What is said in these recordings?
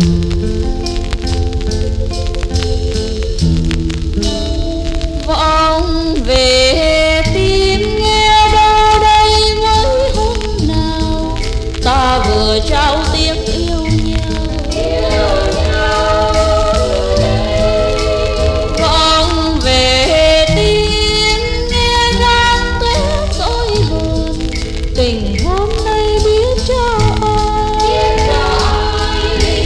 Vọng về tim nghe đâu đây mới hôm nào ta vừa trao tiếng yêu nhau. Vọng về tim nghe gan tuyết dối hờn, tình hôm nay biết cho ai.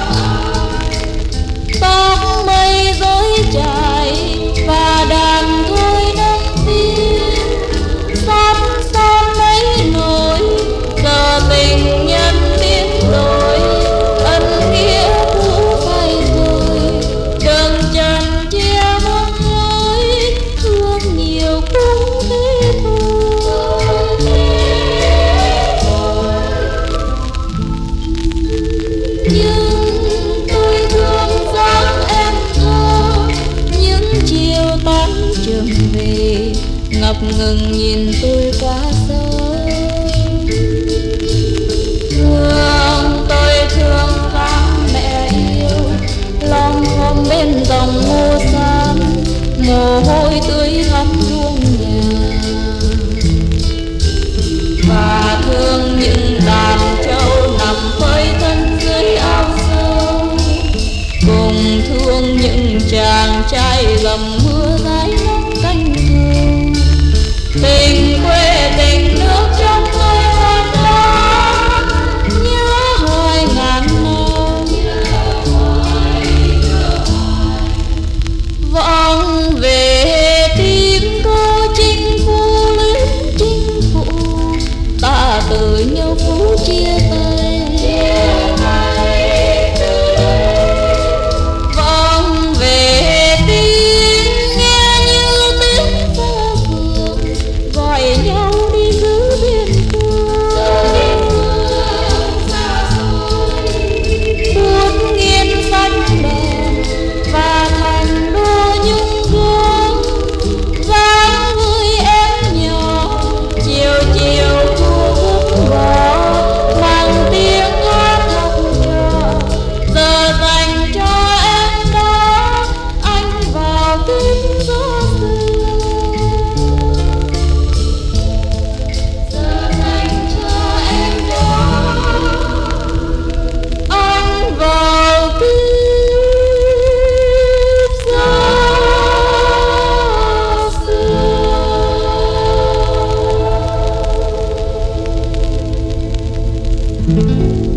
Tóc mây rối trải và đàn thôi nâng tiếng, xót xa mấy nỗi giờ tình nhân biến đổi, ân nghĩa cũ phai rồi đường trần chia mong lối, thương nhiều cũng thế thôi. Nhưng tôi thương dáng em thơ, những chiều tan trường về ngập ngừng nhìn tôi quá sớm. Thương tôi thương dáng mẹ yêu, lom khom bên dòng ngô san, mồ hôi tưới thắm ruộng nhà. Và thương những đàn trâu nằm phơi thân dưới áo sâu, cùng thương những chàng trai gầm mưa rái nắng canh thơ. Tình quê tình nước trong tôi hoang mang, nhớ hoài ngàn năm. Vọng về tim cô chinh phu lính chinh phụ, ta từ nhau phút chia tay. Vọng về tim nghe như tiếng phố phường gọi nhau đi giữ biên cương. Buốt nghiêng xanh đèn và thành đô nhung gương, dáng người em nhỏ chiều chiều thu hút bò, mang tiếng hát học trò giờ dành cho em đó, anh vào tim gió sương. Giờ dành cho em đó, anh vào tim gió sương.